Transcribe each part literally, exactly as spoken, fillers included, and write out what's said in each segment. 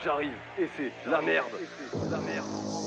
j'arrive et c'est la merde. La merde.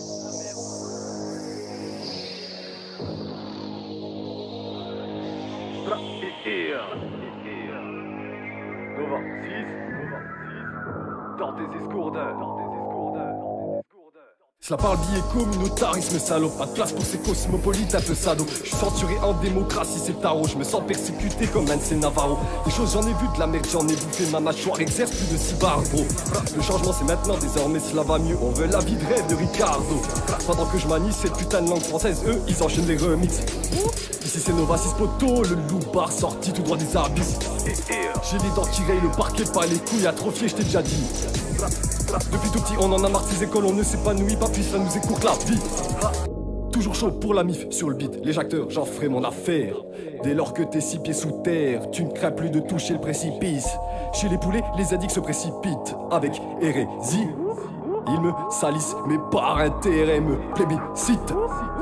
Bra et et et Nova six Nova six dans tes escourdes, dans tes escourdes, dans tes escourdes. Cela parle billet communautarisme salope. Pas de place pour ces cosmopolites un peu sado. Je suis censuré en démocratie, c'est le tarot. Je me sens persécuté comme un de Navarro. Des choses j'en ai vu, de la merde j'en ai bouffé. Ma mâchoire exerce plus de six barres gros. Le changement c'est maintenant, désormais cela va mieux. On veut la vie de rêve de Ricardo. Pendant que je manie cette putain de langue française, eux ils enchaînent les remixes. Ici c'est Nova six poto, le loupard sorti tout droit des abysses. J'ai les dents qui rayent le parquet, pas les couilles atrophiées, je t'ai déjà dit. Depuis tout petit on en a marre ces écoles, on ne s'épanouit pas puis ça nous écourte la vie. Toujours chaud pour la mif sur le beat, les acteurs j'en ferai mon affaire. Dès lors que t'es six pieds sous terre, tu ne crains plus de toucher le précipice. Chez les poulets, les addicts se précipitent avec hérésie. Ils me salissent mais par intérêt me plébiscitent.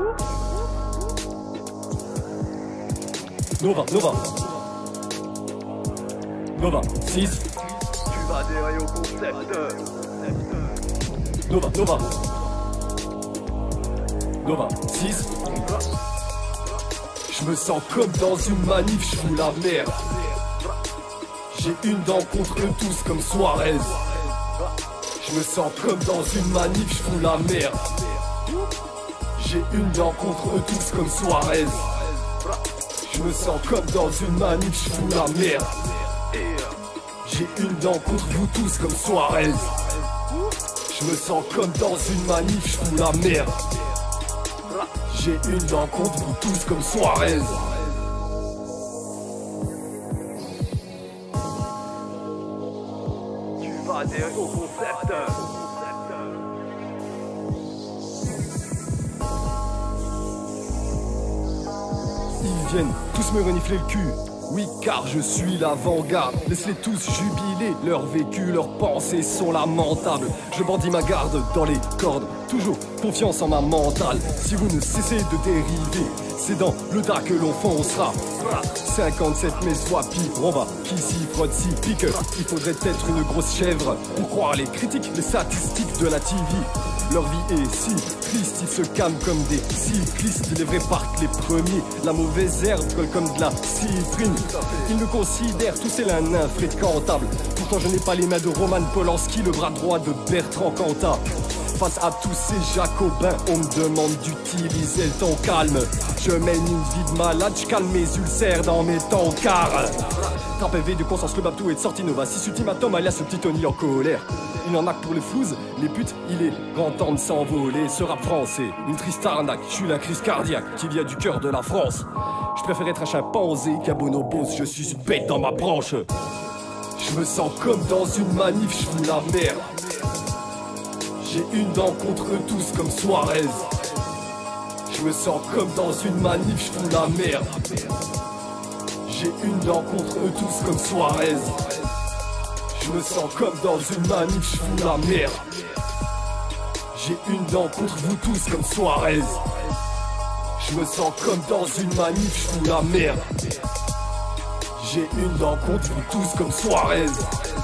Nova, Nova Nova six. Tu vas adhérer au concept. Nova, Nova Nova six. Je me sens comme dans une manif, je fous la merde. J'ai une dent contre eux tous comme Suarez. Je me sens comme dans une manif, je fous la merde. J'ai une dent contre eux tous comme Suarez. Je me sens comme dans une manif, je fous la merde. J'ai une dent contre vous tous comme Suarez. Je me sens comme dans une manif, je fous la merde. J'ai une dent contre vous tous comme Suarez. Tu vas adhérer au concept. Ils viennent tous me renifler le cul. Oui car je suis l'avant-garde. Laisse-les tous jubiler. Leur vécu, leurs pensées sont lamentables. Je bandis ma garde dans les cordes. Toujours confiance en ma mentale. Si vous ne cessez de dériver, c'est dans le tas que l'on foncera. cinquante-sept mais soit pire. On va qui s'y frotte si pique. Il faudrait être une grosse chèvre pour croire les critiques, les statistiques de la T V. Leur vie est si triste, ils se calment comme des cyclistes. Les vrais partent les premiers, la mauvaise herbe colle comme de la citrine. Ils me considèrent tous c'est l'un infréquentable. Pourtant je n'ai pas les mains de Roman Polanski, le bras droit de Bertrand Cantat. Face à tous ces jacobins, on me demande d'utiliser le temps calme. Je mène une vie de malade, je calme mes ulcères dans mes tankards. Trap éveillé de conscience, le Babtou est de sortie Nova six ultimatum alias ce petit Tony en colère. Il en a que pour les flouses, les putes, il est grand temps de s'envoler. Ce rap français, une triste arnaque, je suis la crise cardiaque qui vient du cœur de la France. Je préfère être un chimpanzé qu'un bonobo, je suis une bête dans ma branche. Je me sens comme dans une manif, je fous la merde. J'ai une dent contre eux tous comme Suarez. Je me sens comme dans une manif, je fous la merde. J'ai une dent contre eux tous comme Suarez. Je me sens comme dans une manif, je fous la merde. J'ai une dent contre vous tous comme Suarez. Je me sens comme dans une manif, je fous la merde. J'ai une dent contre vous tous comme Suarez.